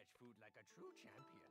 manage food like a true champion.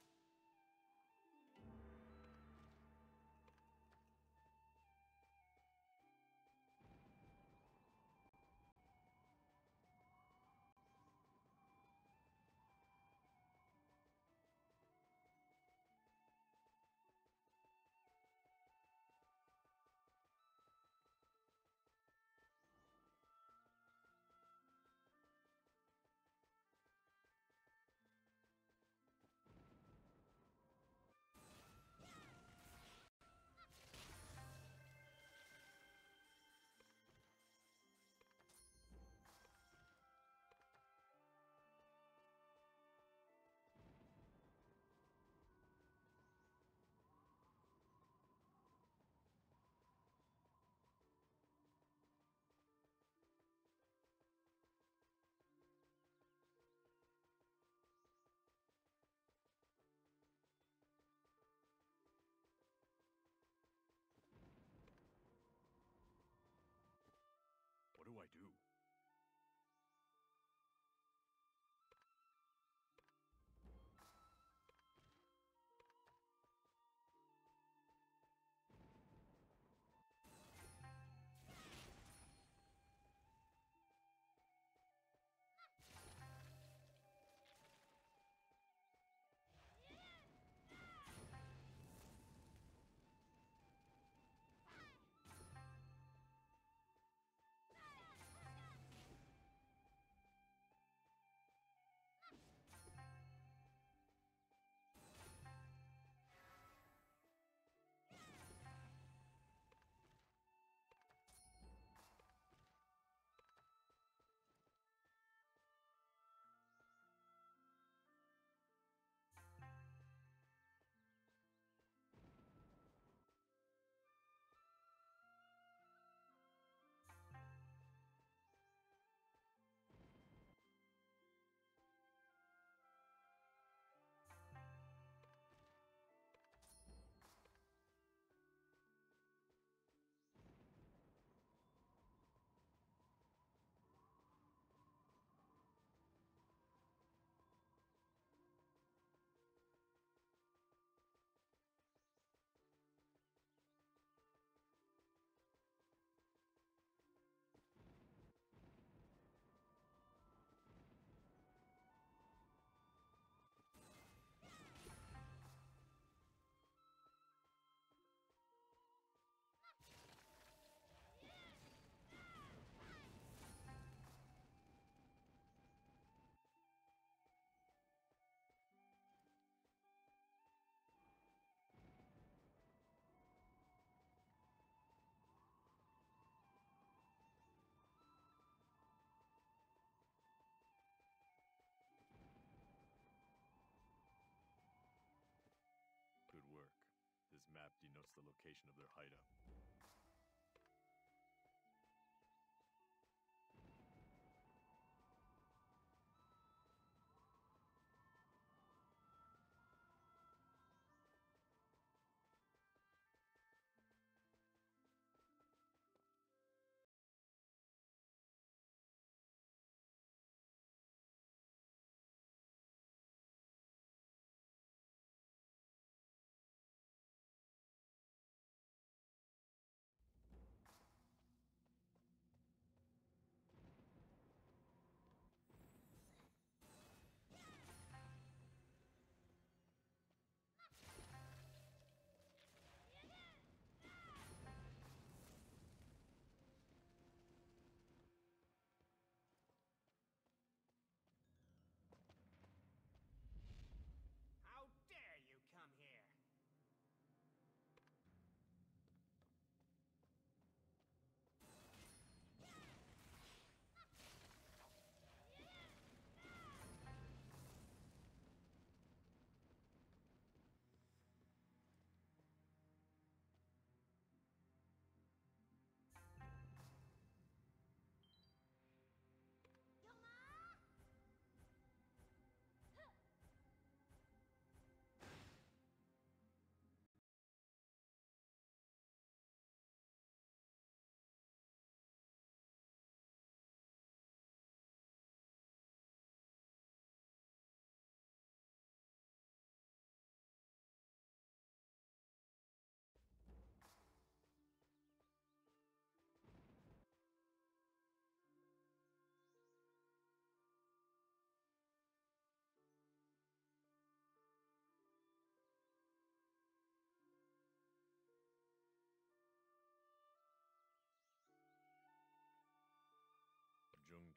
What do I do? Good work. This map denotes the location of their hideout.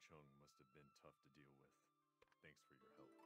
Keqing must have been tough to deal with. Thanks for your help.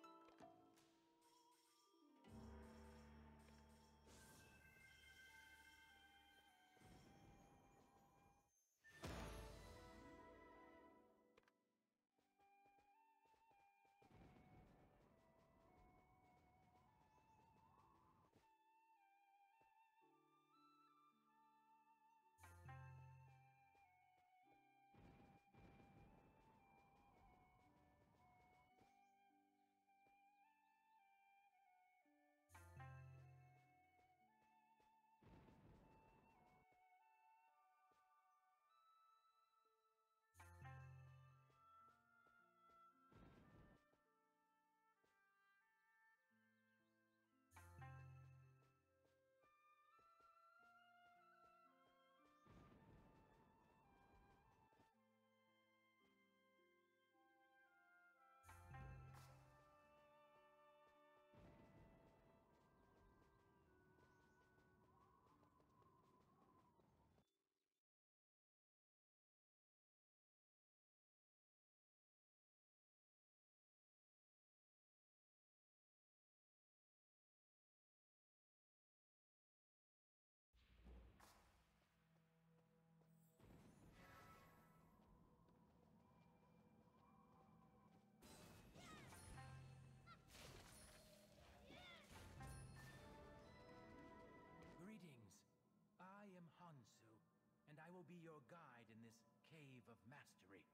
Greetings. I am Hansu, and I will be your guide in this Cave of Mastery.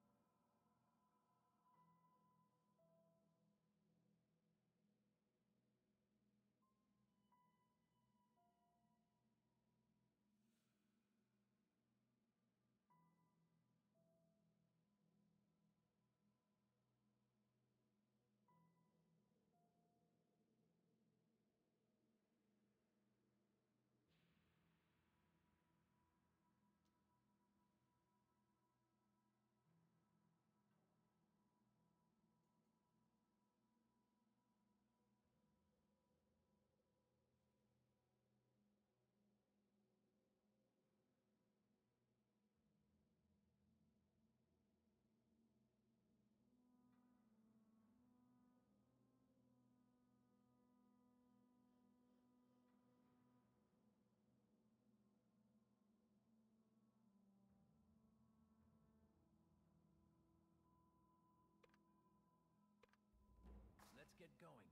Let's get going.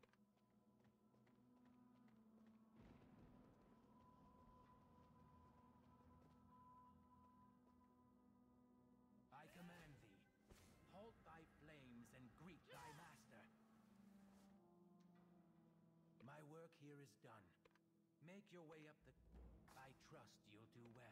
I command thee, halt thy flames and greet thy master. My work here is done. Make your way up the... I trust you'll do well.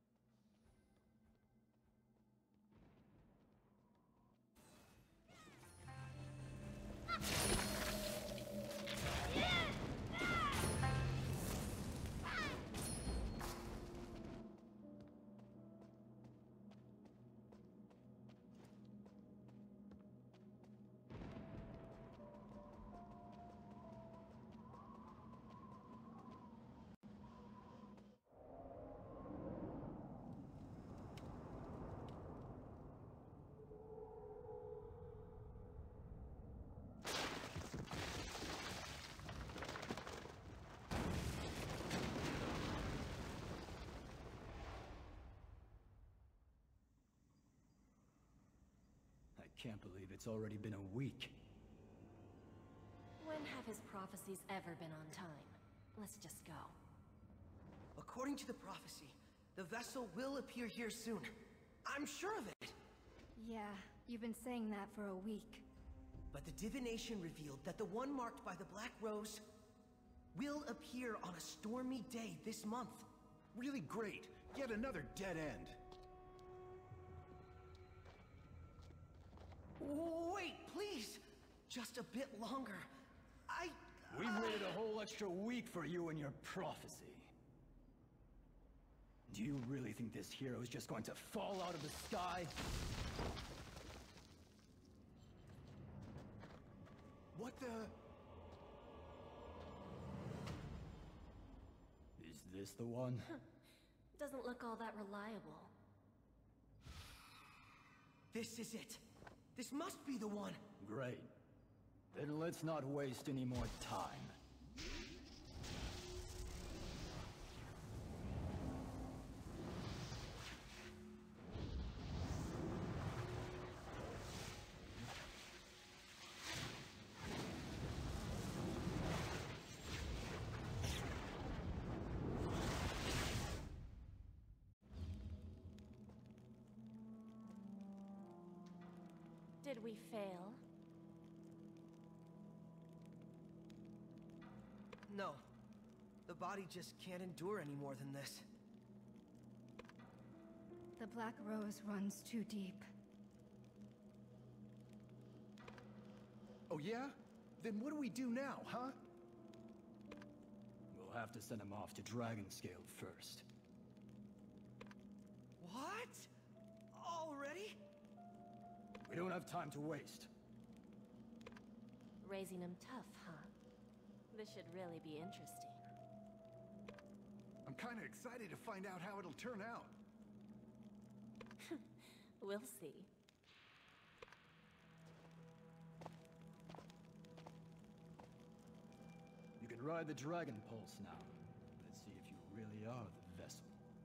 I can't believe it's already been a week. When have his prophecies ever been on time? Let's just go. According to the prophecy, the vessel will appear here soon. I'm sure of it. Yeah, you've been saying that for a week. But the divination revealed that the one marked by the Black Rose will appear on a stormy day this month. Really great. Yet another dead end. Wait, please! Just a bit longer. We waited a whole extra week for you and your prophecy. Do you really think this hero is just going to fall out of the sky? What the... Is this the one? Doesn't look all that reliable. This is it. This must be the one. Great. Then let's not waste any more time. Did we fail? No. The body just can't endure any more than this. The Black Rose runs too deep. Oh yeah? Then what do we do now, huh? We'll have to send him off to Dragonscale first. What? Already? We don't have time to waste. Raising him tough, huh? This should really be interesting. I'm kinda excited to find out how it'll turn out. We'll see. You can ride the Dragon Pulse now. Let's see if you really are the vessel.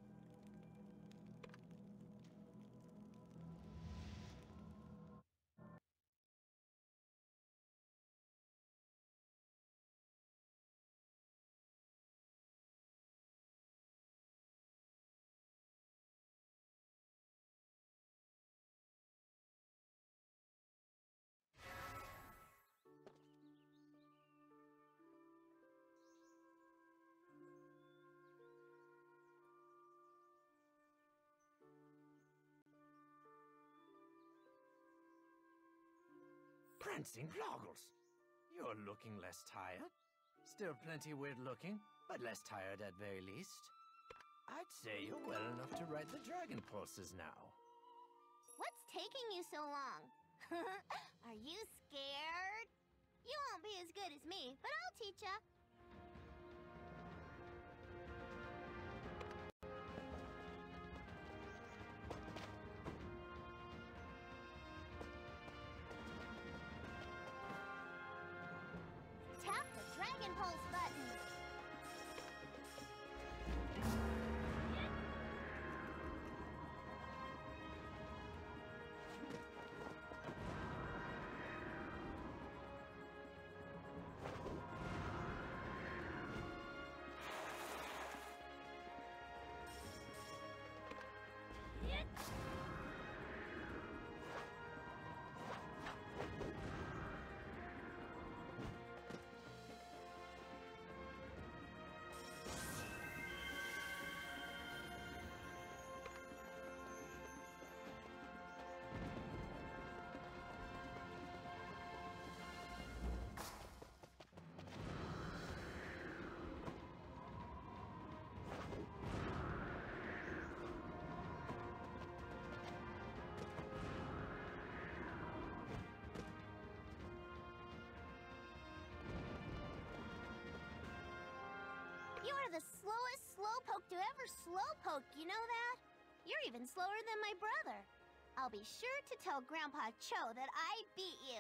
Prancing Ploggles! You're looking less tired. Still plenty weird looking, but less tired at very least. I'd say you're well enough to ride the Dragon Pulses now. What's taking you so long? Are you scared? You won't be as good as me, but I'll teach ya. Tap the Dragon Pulse button. You're the slowest slowpoke to ever slowpoke, you know that? You're even slower than my brother. I'll be sure to tell Grandpa Cho that I beat you.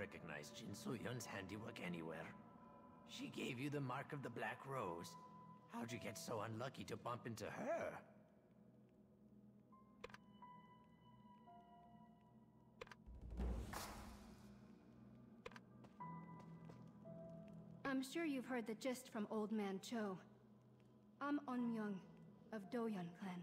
recognize Jin So-yun's handiwork anywhere. She gave you the mark of the Black Rose. How'd you get so unlucky to bump into her? I'm sure you've heard the gist from Old Man Cho. I'm On Myung of Doyun Clan.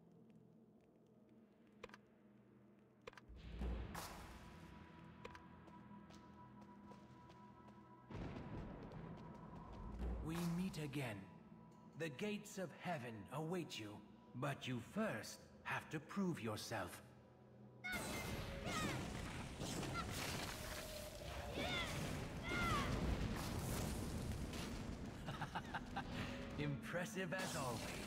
We meet again. The gates of heaven await you, but you first have to prove yourself. Impressive as always.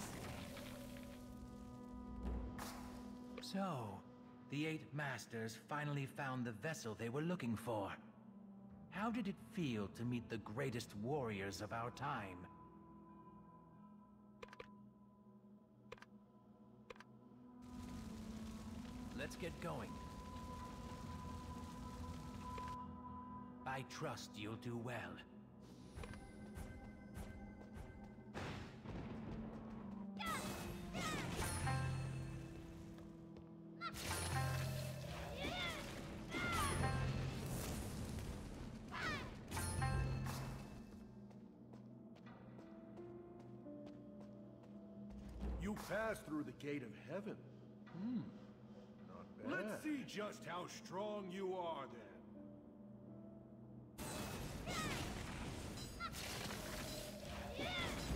So, the 8 Masters finally found the vessel they were looking for. How did it feel to meet the greatest warriors of our time? Let's get going. I trust you'll do well. You passed through the gate of heaven. Not bad. Let's see just how strong you are then.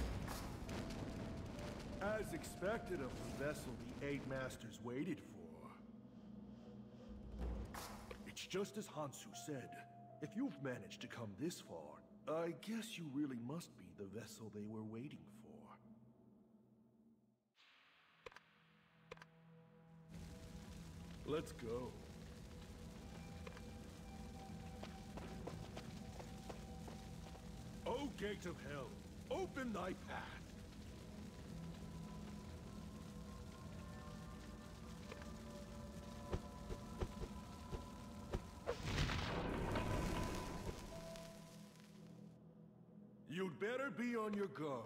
As expected of the vessel the 8 Masters waited for. It's just as Hansu said. If you've managed to come this far, I guess you really must be the vessel they were waiting for. Let's go. O gate of hell, open thy path. You'd better be on your guard.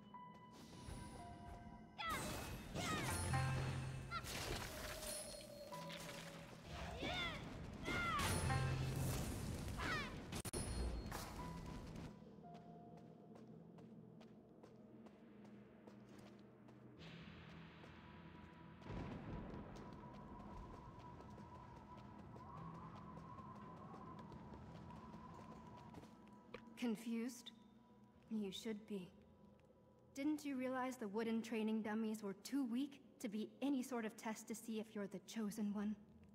Confused? You should be. Didn't you realize the wooden training dummies were too weak to be any sort of test to see if you're the chosen one?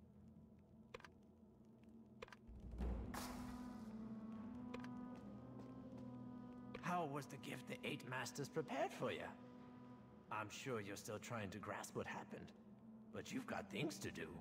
How was the gift the 8 Masters prepared for you? I'm sure you're still trying to grasp what happened, but you've got things to do.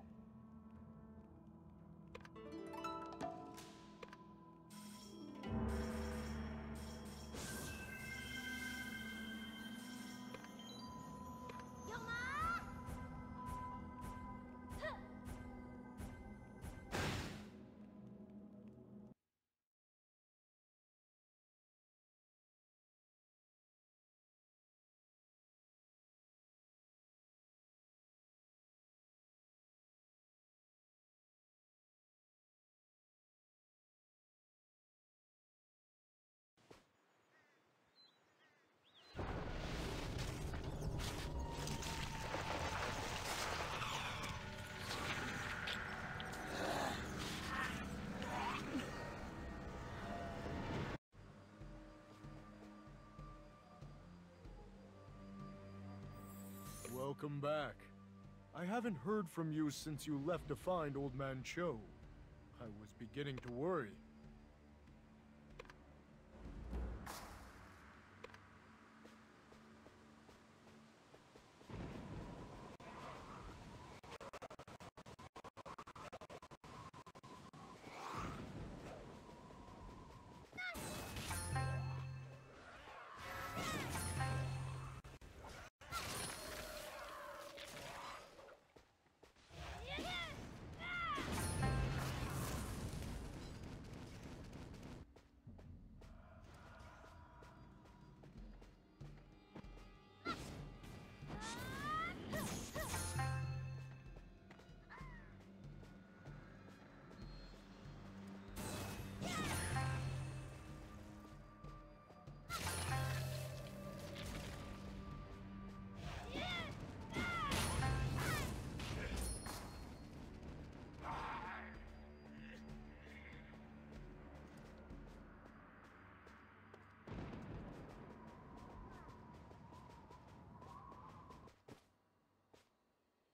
Welcome back. I haven't heard from you since you left to find Old Man Cho. I was beginning to worry.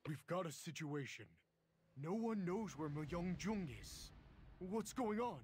We've got a situation. No one knows where Myeongjong is. What's going on?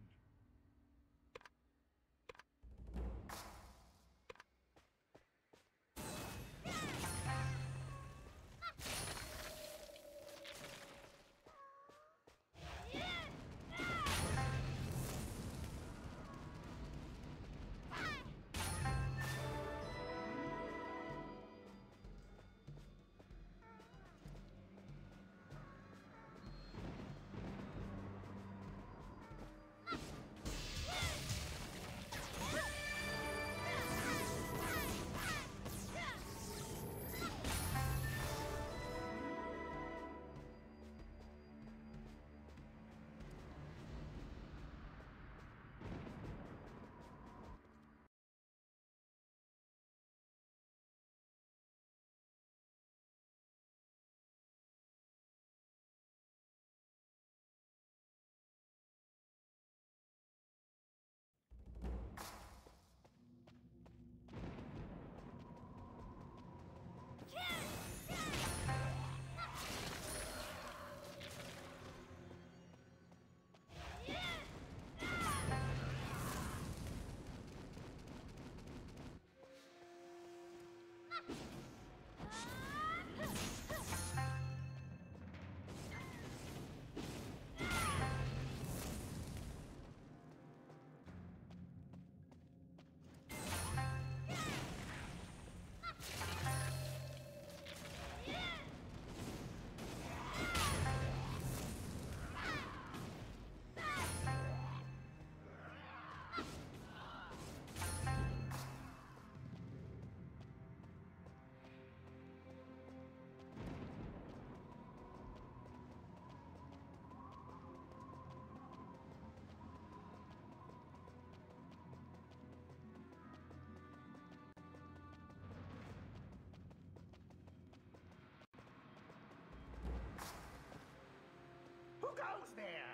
Who goes there?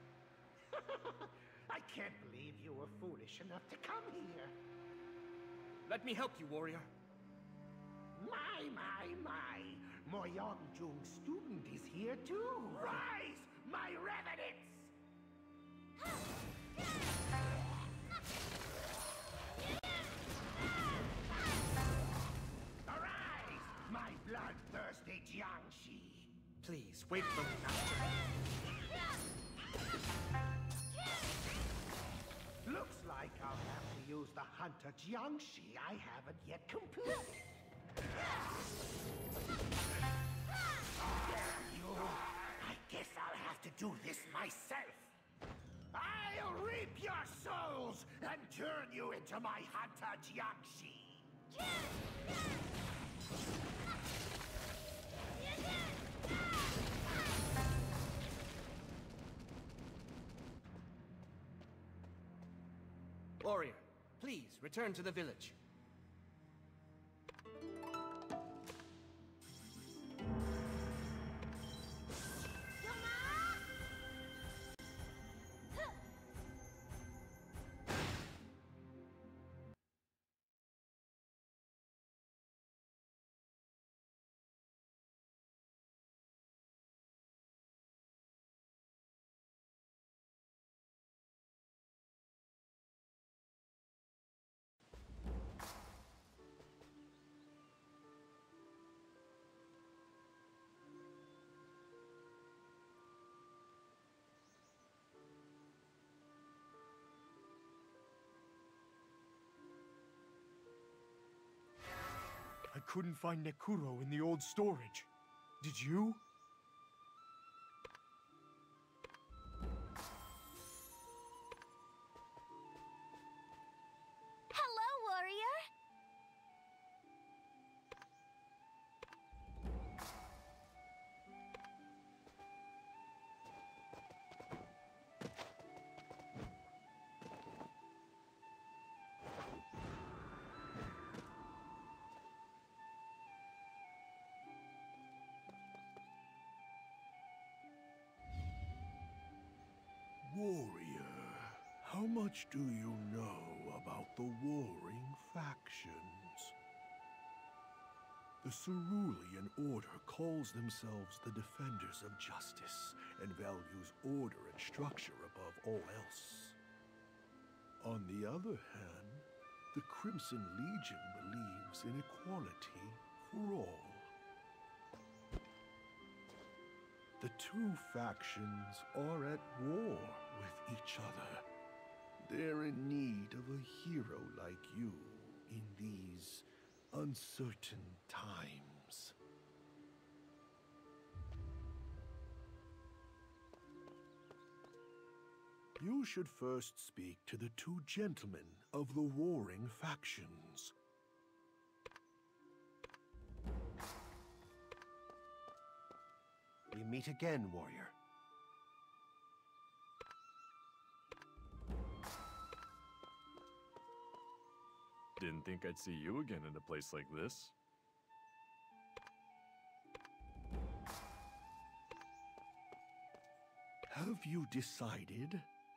I can't believe you were foolish enough to come here. Let me help you, warrior. My. Myeongjong's student is here too. Rise, my revenants! Arise, my bloodthirsty Jiangxi! Please, wait for me, master. Looks like I'll have to use the Hunter Jiangxi I haven't yet completed. Damn you! I guess I'll have to do this myself. I'll reap your souls and turn you into my Hunter Jiangxi. Warrior, please return to the village. I couldn't find Nekuro in the old storage. Did you? Hello, warrior! Warrior, how much do you know about the warring factions? The Cerulean Order calls themselves the Defenders of Justice and values order and structure above all else. On the other hand, the Crimson Legion believes in equality for all. The two factions are at war with each other. They're in need of a hero like you in these uncertain times. You should first speak to the two gentlemen of the warring factions. We meet again, warrior. Didn't think I'd see you again in a place like this. Have you decided?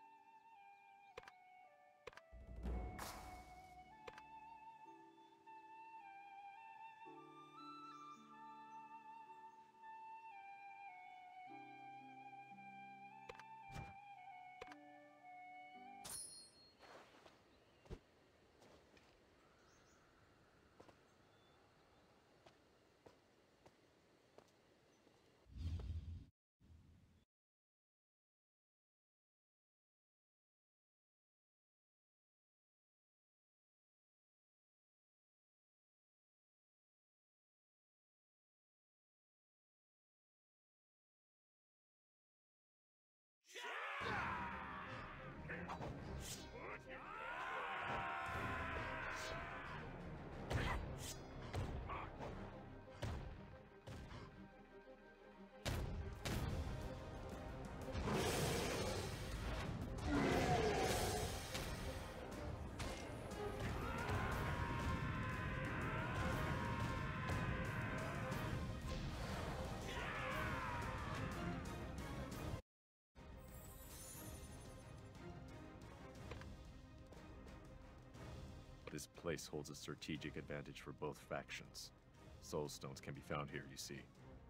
This place holds a strategic advantage for both factions. Soul stones can be found here, you see.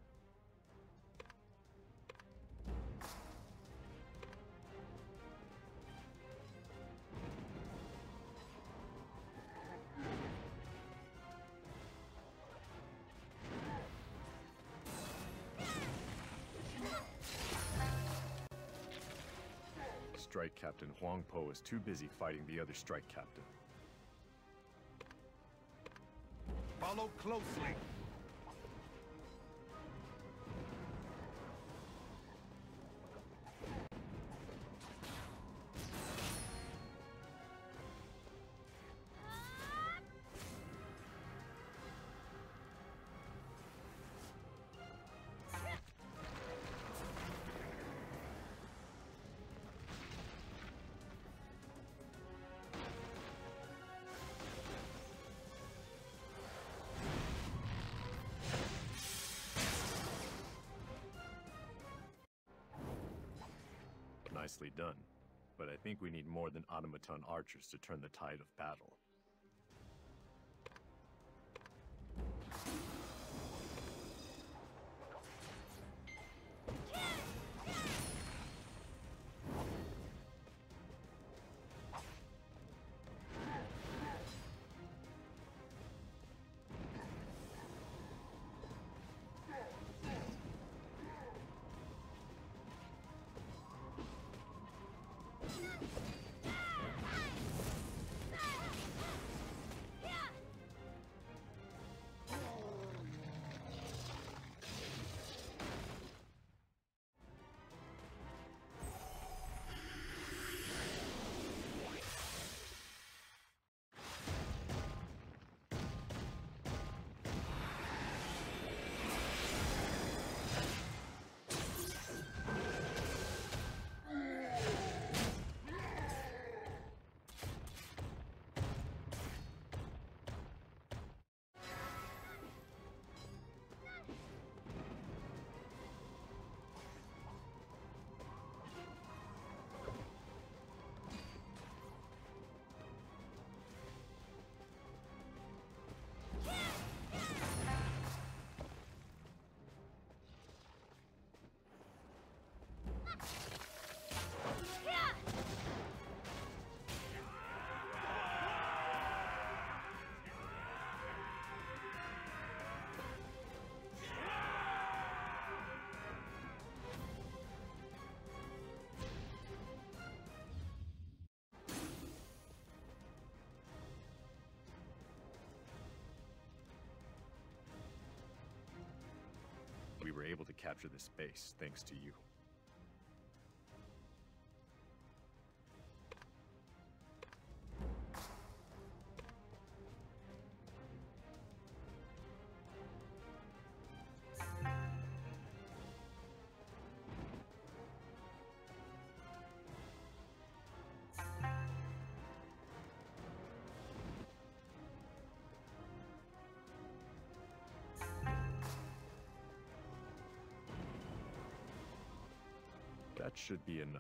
Strike Captain Huang Po is too busy fighting the other Strike Captain. Follow closely. Nicely done, but I think we need more than automaton archers to turn the tide of battle. able to capture this base thanks to you. That should be enough.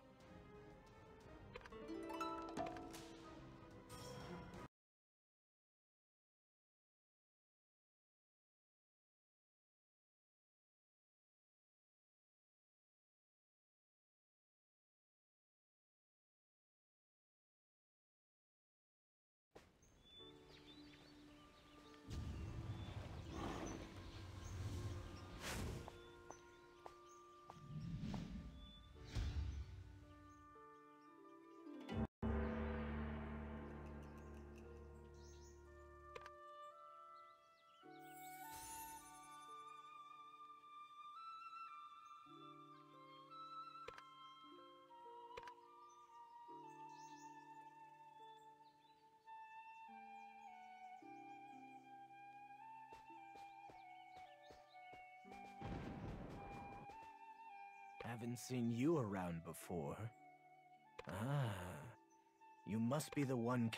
Haven't seen you around before. Ah, you must be the one.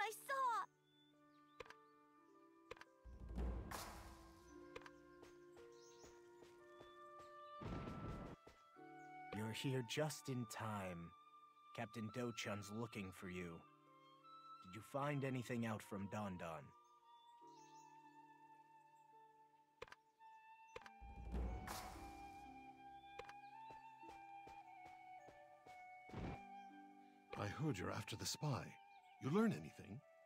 I saw! You're here just in time. Captain Do-chan's looking for you. Did you find anything out from Don Don? I heard you're after the spy. You learn anything?